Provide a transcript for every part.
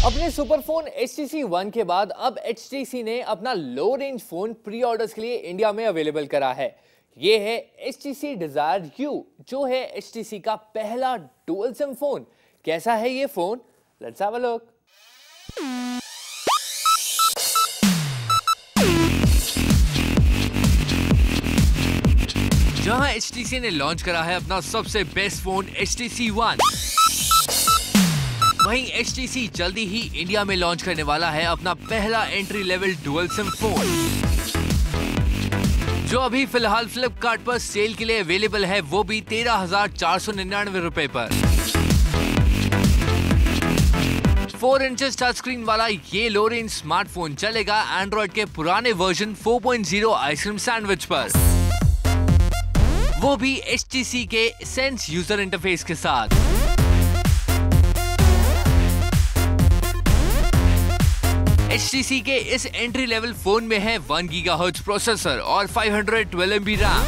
अपने superphone HTC One के बाद अब HTC ने अपना low range phone pre orders के लिए इंडिया में अवेलेबल करा है। ये है HTC Desire U, जो है HTC का पहला डुअल सिम फोन। कैसा है ये phone? Let's have a look. जहां HTC ने लॉन्च करा है अपना सबसे बेस्ट फोन HTC One, वहीं HTC जल्दी ही इंडिया में लॉन्च करने वाला है अपना पहला entry level dual sim phone, जो अभी फिलहाल फ्लिपकार्ट पर सेल के लिए अवेलेबल है, वो भी 13,499 रुपए पर। 4 इंचेस टच स्क्रीन वाला ये लो रेंज स्मार्टफोन चलेगा एंड्रॉइड के पुराने वर्जन 4.0 आइसक्रीम सैंडविच पर, वो भी HTC के सेंस यूजर इंटरफेस के साथ। HTC के इस एंट्री लेवल फोन में है 1 GHz प्रोसेसर और 512 MB RAM.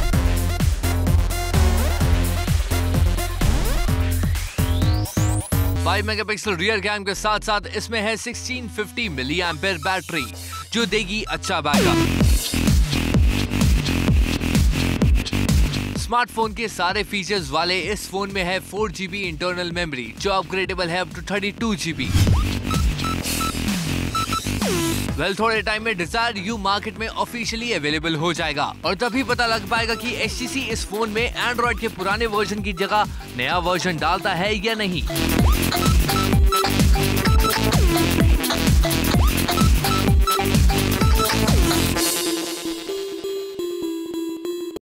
Five megapixel rear cam के साथ साथ इसमें है 1650 मिली एम्पेयर बैटरी, जो देगी अच्छा बैकअप। स्मार्टफोन के सारे फीचर्स वाले इस फोन में है 4GB इंटरनल मेमोरी, जो अपग्रेडेबल है अप टू 32GB। थोड़े टाइम में Desire U मार्केट में ऑफिशियली अवेलेबल हो जाएगा और तभी पता लग पाएगा कि HTC इस फोन में एंड्रॉइड के पुराने वर्जन की जगह नया वर्जन डालता है या नहीं।